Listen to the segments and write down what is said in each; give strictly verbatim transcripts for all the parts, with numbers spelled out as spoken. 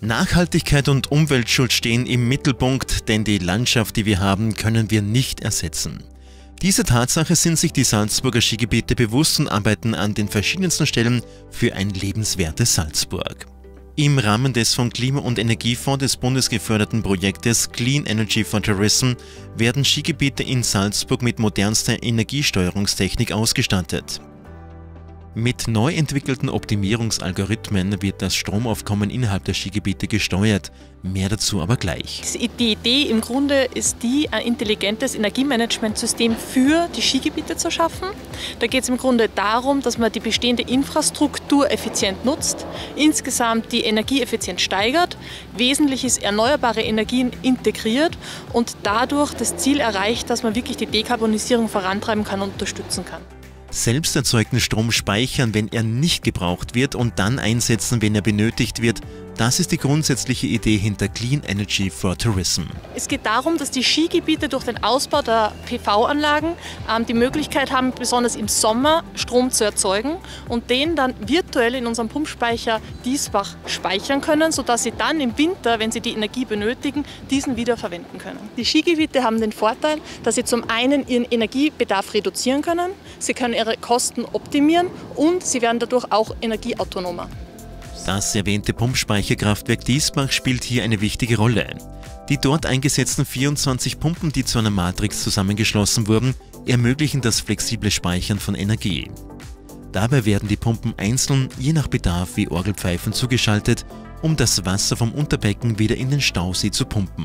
Nachhaltigkeit und Umweltschutz stehen im Mittelpunkt, denn die Landschaft, die wir haben, können wir nicht ersetzen. Diese Tatsache sind sich die Salzburger Skigebiete bewusst und arbeiten an den verschiedensten Stellen für ein lebenswertes Salzburg. Im Rahmen des vom Klima- und Energiefonds des Bundes geförderten Projektes Clean Energy for Tourism werden Skigebiete in Salzburg mit modernster Energiesteuerungstechnik ausgestattet. Mit neu entwickelten Optimierungsalgorithmen wird das Stromaufkommen innerhalb der Skigebiete gesteuert. Mehr dazu aber gleich. Die Idee im Grunde ist die, ein intelligentes Energiemanagementsystem für die Skigebiete zu schaffen. Da geht es im Grunde darum, dass man die bestehende Infrastruktur effizient nutzt, insgesamt die Energieeffizienz steigert, wesentlich ist erneuerbare Energien integriert und dadurch das Ziel erreicht, dass man wirklich die Dekarbonisierung vorantreiben kann und unterstützen kann. Selbst erzeugten Strom speichern, wenn er nicht gebraucht wird, und dann einsetzen, wenn er benötigt wird. Das ist die grundsätzliche Idee hinter Clean Energy for Tourism. Es geht darum, dass die Skigebiete durch den Ausbau der P V-Anlagen ähm, die Möglichkeit haben, besonders im Sommer Strom zu erzeugen und den dann virtuell in unserem Pumpspeicher Diesbach speichern können, sodass sie dann im Winter, wenn sie die Energie benötigen, diesen wieder verwenden können. Die Skigebiete haben den Vorteil, dass sie zum einen ihren Energiebedarf reduzieren können, sie können ihre Kosten optimieren und sie werden dadurch auch energieautonomer. Das erwähnte Pumpspeicherkraftwerk Diesbach spielt hier eine wichtige Rolle. Die dort eingesetzten vierundzwanzig Pumpen, die zu einer Matrix zusammengeschlossen wurden, ermöglichen das flexible Speichern von Energie. Dabei werden die Pumpen einzeln, je nach Bedarf, wie Orgelpfeifen zugeschaltet, um das Wasser vom Unterbecken wieder in den Stausee zu pumpen.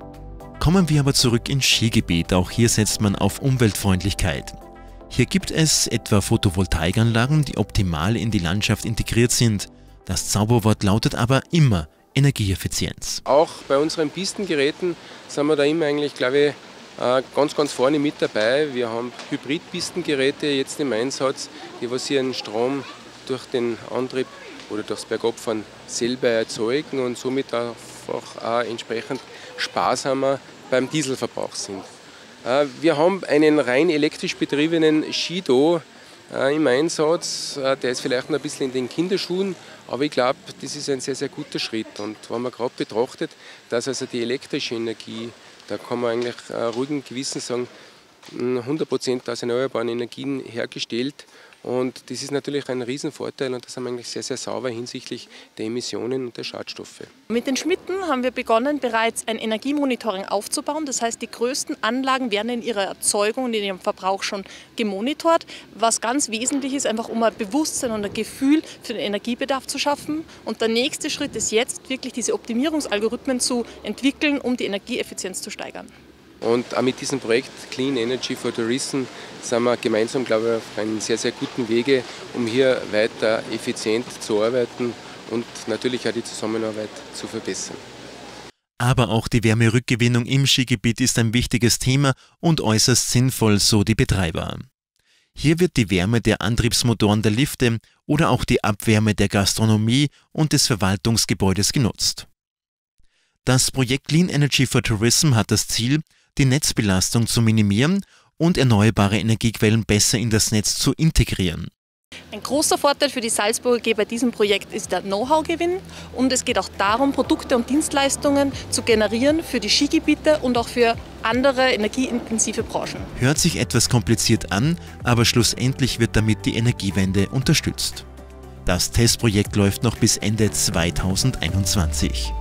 Kommen wir aber zurück ins Skigebiet. Auch hier setzt man auf Umweltfreundlichkeit. Hier gibt es etwa Photovoltaikanlagen, die optimal in die Landschaft integriert sind. Das Zauberwort lautet aber immer Energieeffizienz. Auch bei unseren Pistengeräten sind wir da immer eigentlich, glaube ich, ganz, ganz vorne mit dabei. Wir haben Hybrid-Pistengeräte jetzt im Einsatz, die was ihren Strom durch den Antrieb oder durchs Bergabfahren selber erzeugen und somit einfach auch entsprechend sparsamer beim Dieselverbrauch sind. Wir haben einen rein elektrisch betriebenen Skido im Einsatz. Der ist vielleicht noch ein bisschen in den Kinderschuhen, aber ich glaube, das ist ein sehr, sehr guter Schritt. Und wenn man gerade betrachtet, dass also die elektrische Energie, da kann man eigentlich ruhigen Gewissen sagen, hundert Prozent aus erneuerbaren Energien hergestellt. Und das ist natürlich ein Riesenvorteil und das sind wir eigentlich sehr, sehr sauber hinsichtlich der Emissionen und der Schadstoffe. Mit den Schmitten haben wir begonnen, bereits ein Energiemonitoring aufzubauen. Das heißt, die größten Anlagen werden in ihrer Erzeugung und in ihrem Verbrauch schon gemonitort. Was ganz wesentlich ist, einfach um ein Bewusstsein und ein Gefühl für den Energiebedarf zu schaffen. Und der nächste Schritt ist jetzt, wirklich diese Optimierungsalgorithmen zu entwickeln, um die Energieeffizienz zu steigern. Und auch mit diesem Projekt Clean Energy for Tourism sind wir gemeinsam, glaube ich, auf einem sehr, sehr guten Wege, um hier weiter effizient zu arbeiten und natürlich auch die Zusammenarbeit zu verbessern. Aber auch die Wärmerückgewinnung im Skigebiet ist ein wichtiges Thema und äußerst sinnvoll, so die Betreiber. Hier wird die Wärme der Antriebsmotoren der Lifte oder auch die Abwärme der Gastronomie und des Verwaltungsgebäudes genutzt. Das Projekt Clean Energy for Tourism hat das Ziel, die Netzbelastung zu minimieren und erneuerbare Energiequellen besser in das Netz zu integrieren. Ein großer Vorteil für die Salzburger G bei diesem Projekt ist der Know-how-Gewinn und es geht auch darum, Produkte und Dienstleistungen zu generieren für die Skigebiete und auch für andere energieintensive Branchen. Hört sich etwas kompliziert an, aber schlussendlich wird damit die Energiewende unterstützt. Das Testprojekt läuft noch bis Ende zweitausendeinundzwanzig.